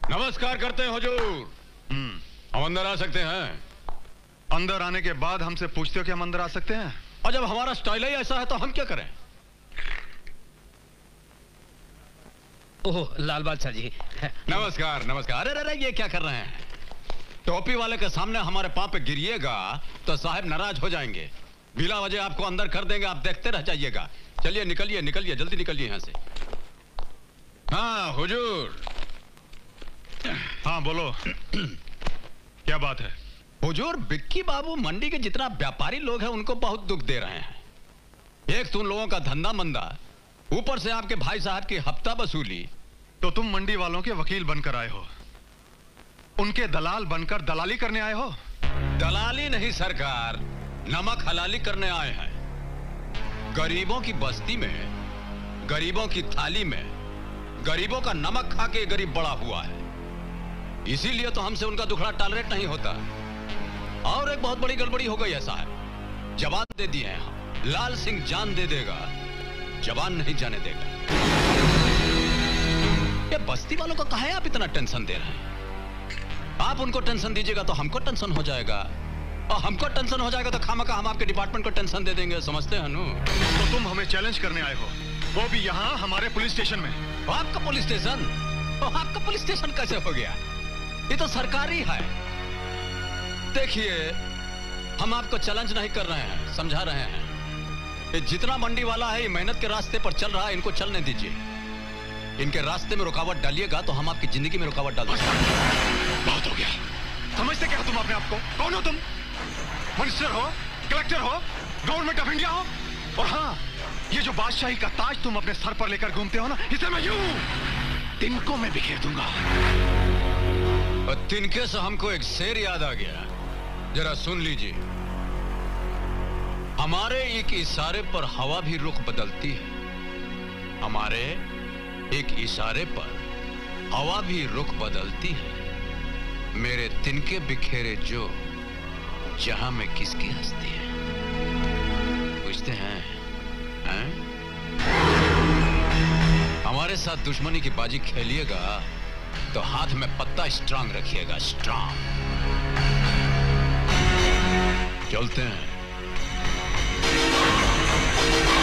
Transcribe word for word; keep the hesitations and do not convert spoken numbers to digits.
नमस्कार करते हैं हुजूर। हम्म, हम अंदर आ सकते हैं? अंदर आने के बाद हमसे पूछते हो कि हम अंदर आ सकते हैं? और जब हमारा स्टाइल ही ऐसा है तो हम क्या करें? ओह लाल बादशाह जी। नमस्कार नमस्कार। अरे अरे ये क्या कर रहे हैं? टोपी वाले के सामने हमारे पांव पे गिरिएगा तो साहब नाराज हो जाएंगे। बिला वजह आपको अंदर कर देंगे, आप देखते रह जाइएगा। चलिए निकलिए निकलिए, जल्दी निकलिए यहाँ से। हाँ हुजूर। हाँ बोलो। क्या बात है? हुजूर, बिक्की बाबू मंडी के जितना व्यापारी लोग हैं उनको बहुत दुख दे रहे हैं। एक तो उन लोगों का धंधा मंदा, ऊपर से आपके भाई साहब की हफ्ता वसूली। तो तुम मंडी वालों के वकील बनकर आए हो, उनके दलाल बनकर दलाली करने आए हो? दलाली नहीं सरकार, नमक हलाली करने आए हैं। गरीबों की बस्ती में, गरीबों की थाली में, गरीबों का नमक खा के गरीब बड़ा हुआ है। इसीलिए तो हमसे उनका दुखड़ा टॉलरेट नहीं होता। और एक बहुत बड़ी गड़बड़ी हो गई है साहब। जवान दे दिए हैं हम, लाल सिंह जान दे देगा, जवान नहीं जाने देगा। ये बस्ती वालों को काहे आप इतना टेंशन दे रहे हैं? आप उनको टेंशन दीजिएगा तो हमको टेंशन हो जाएगा, और हमको टेंशन हो जाएगा तो खामखा हम आपके डिपार्टमेंट को टेंशन दे देंगे। समझते हैं नु? तो तुम हमें चैलेंज करने आए हो, वो भी यहाँ हमारे पुलिस स्टेशन में। आपका पुलिस स्टेशन? आपका पुलिस स्टेशन कैसे हो गया? ये तो सरकारी है। देखिए, हम आपको चैलेंज नहीं कर रहे हैं, समझा रहे हैं। ये जितना मंडी वाला है ये मेहनत के रास्ते पर चल रहा है, इनको चलने दीजिए। इनके रास्ते में रुकावट डालिएगा तो हम आपकी जिंदगी में रुकावट डाल देंगे। बहुत हो गया। समझते क्या तुम अपने आप को? कौन हो तुम? मिनिस्टर हो, कलेक्टर हो, गवर्नमेंट ऑफ इंडिया हो? और हाँ, ये जो बादशाही का ताज तुम अपने सर पर लेकर घूमते हो ना, इसे मैं यूं तिनकों में बिखेर दूंगा। और तिनके से हमको एक शेर याद आ गया, जरा सुन लीजिए। हमारे एक इशारे पर हवा भी रुख बदलती है, हमारे एक इशारे पर हवा भी रुख बदलती है। मेरे तिनके बिखेरे जो, जहां में किसकी हंसती है। पूछते हैं, हैं? हमारे साथ दुश्मनी की बाजी खेलिएगा तो हाथ में पत्ता स्ट्रांग रखिएगा, स्ट्रांग। चलते हैं।